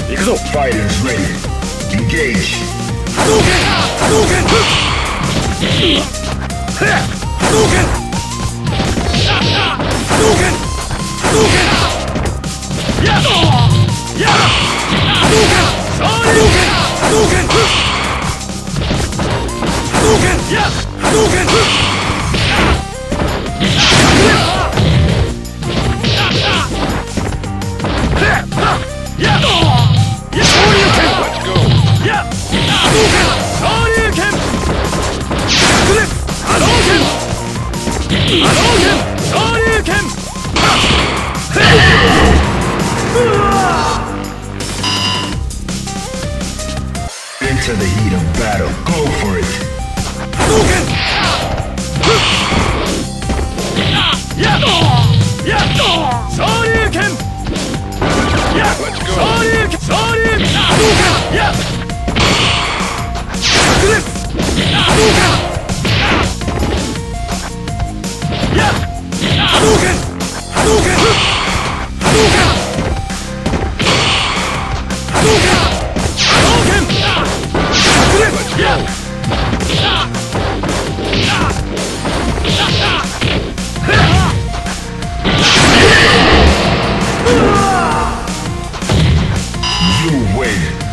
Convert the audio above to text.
行くぞ。 Fighters ready. Engage. 波動拳波動拳波動拳波動拳波動拳やっやっ波動拳波動拳波動拳波動拳やっ波動拳 Into the heat of battle. Go for it. Let's go. You win.